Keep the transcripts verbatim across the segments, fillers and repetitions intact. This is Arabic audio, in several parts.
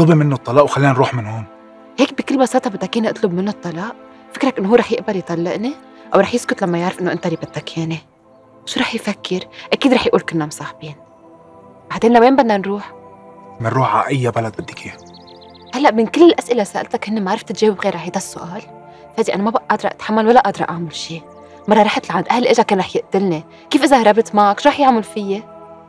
اطلبي منه الطلاق وخلينا نروح من هون. هيك بكل بساطة بدك إياني أطلب منه الطلاق؟ فكرك إنه هو رح يقبل يطلقني؟ أو رح يسكت لما يعرف إنه أنت اللي بدك إياني؟ شو رح يفكر؟ أكيد رح يقول كنا مصاحبين. بعدين لوين بدنا نروح؟ بنروح على أي بلد بدك إياه. هلا من كل الأسئلة سألتك هن ما عرفت تجاوب غير على هيدا السؤال؟ فادي أنا ما بقى قادرة أتحمل ولا قادرة أعمل شيء. مرة رحت لعند أهل إجا كان رح يقتلني، كيف إذا هربت معك؟ شو رح يعمل فيي؟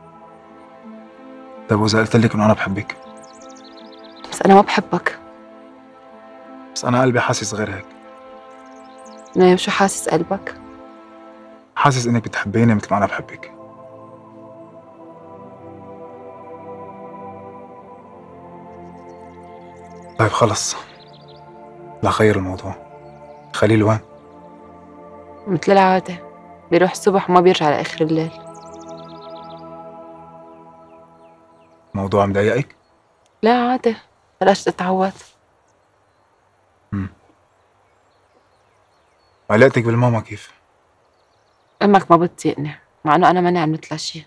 طيب وإذا قلت لك إنه أنا بحبك؟ بس أنا ما بحبك. بس أنا قلبي حاسس غير هيك. نايم شو حاسس قلبك؟ حاسس إنك بتحبيني مثل ما أنا بحبك. طيب خلص، لا خير الموضوع. خليل وين؟ مثل العادة بيروح الصبح وما بيرجع لآخر الليل. موضوع مضايقك؟ لا عادي، بلاش تتعود. امم علاقتك بالماما كيف؟ أمك ما بتطيقني مع إنه أنا ماني عملت لها شيء.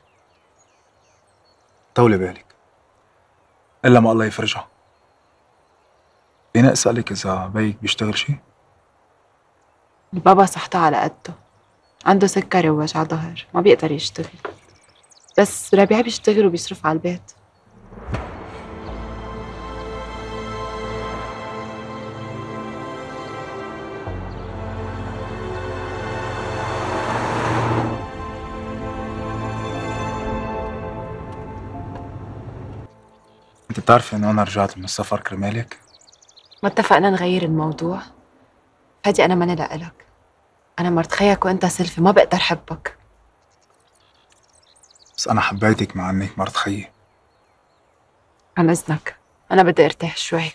طولي بالك إلا ما الله يفرجها. فيني أسألك إذا بيك بيشتغل شيء؟ البابا صحته على قده، عنده سكري ووجع ظهر، ما بيقدر يشتغل. بس ربيع بيشتغل وبيصرف على البيت. أنت بتعرفي إنه أنا رجعت من السفر كرمالك؟ ما اتفقنا نغير الموضوع؟ فادي أنا ماني لإلك، أنا مرت خيك وأنت سلفي، ما بقدر حبك. بس أنا حبيتك مع إنك مرت خيي. عن إذنك أنا بدي أرتاح شوي.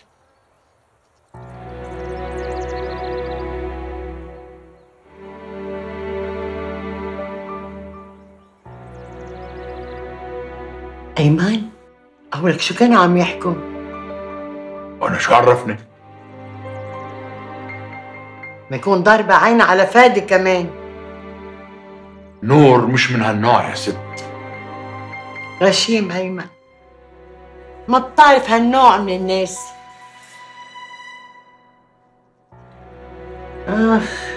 أيمن، أولك شو كانوا عم يحكوا؟ وأنا شو عرفني؟ ما يكون ضاربة عين على فادي كمان. نور مش من هالنوع يا ست. غشيم أيمن، ما بتعرف هالنوع من الناس. آخ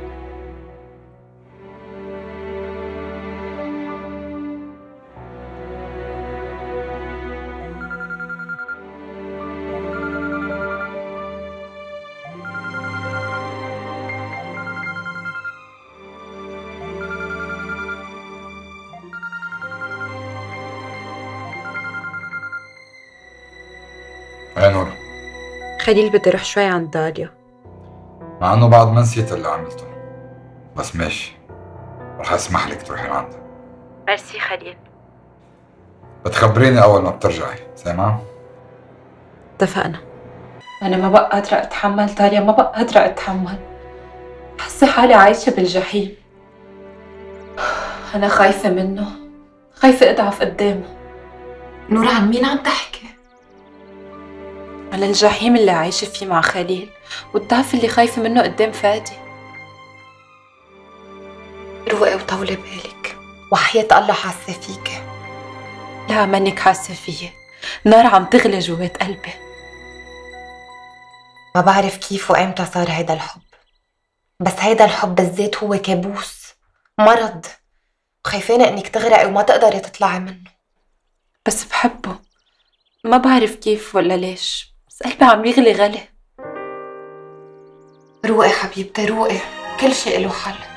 يا نور، خليل بدي أروح شوي عند داليا. مع انه بعد ما نسيت اللي عملته، بس ماشي، رح اسمح لك تروحي لعندها. ميرسي خليل. بتخبريني اول ما بترجعي، سامعة؟ اتفقنا. أنا ما بقى قادرة أتحمل داليا، ما بقى قادرة أتحمل. حاسة حالي عايشة بالجحيم. أنا خايفة منه، خايفة أضعف قدامه. نور عن مين عم تحكي؟ على الجحيم اللي عايشة فيه مع خليل، والضعف اللي خايفة منه قدام فادي. روقي وطولي بالك، وحياة الله حاسة فيكي. لا منك حاسة فيي، نار عم تغلي جوات قلبي. ما بعرف كيف وإمتى صار هيدا الحب، بس هيدا الحب بالذات هو كابوس، مرض، وخايفانة إنك تغرقي وما تقدري تطلعي منه. بس بحبه، ما بعرف كيف ولا ليش، بس قلبي عم يغلي غلي. روقي حبيبتي روقي، كل شيء له حل.